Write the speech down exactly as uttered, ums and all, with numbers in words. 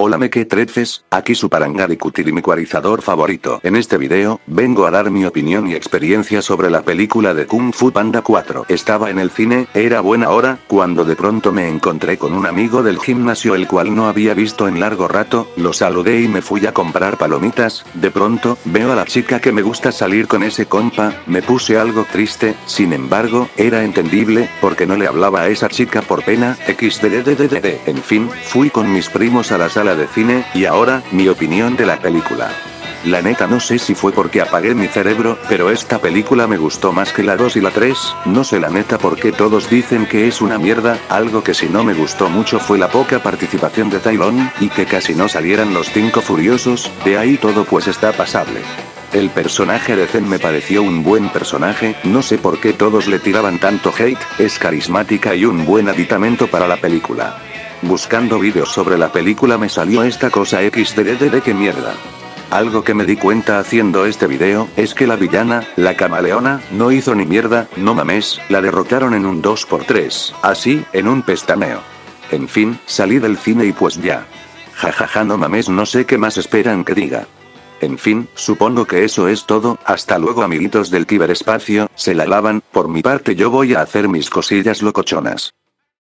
Hola mequetrefes, aquí su parangaricutirimiguarizador favorito. En este video, vengo a dar mi opinión y experiencia sobre la película de Kung Fu Panda cuatro. Estaba en el cine, era buena hora, cuando de pronto me encontré con un amigo del gimnasio el cual no había visto en largo rato, lo saludé y me fui a comprar palomitas. De pronto, veo a la chica que me gusta salir con ese compa, me puse algo triste, sin embargo, era entendible, porque no le hablaba a esa chica por pena, xdddddd. En fin, fui con mis primos a la sala de cine, y ahora, mi opinión de la película. La neta no sé si fue porque apagué mi cerebro, pero esta película me gustó más que la dos y la tres, no sé la neta por qué todos dicen que es una mierda, algo que sí no me gustó mucho fue la poca participación de Tai Lung, y que casi no salieran los cinco furiosos, de ahí todo pues está pasable. El personaje de Zen me pareció un buen personaje, no sé por qué todos le tiraban tanto hate, es carismática y un buen aditamento para la película. Buscando vídeos sobre la película me salió esta cosa xddd que mierda. Algo que me di cuenta haciendo este video, es que la villana, la camaleona, no hizo ni mierda, no mames, la derrotaron en un dos por tres, así, en un pestañeo. En fin, salí del cine y pues ya. Jajaja no mames, no sé qué más esperan que diga. En fin, supongo que eso es todo, hasta luego amiguitos del ciberespacio, se la lavan, por mi parte yo voy a hacer mis cosillas locochonas.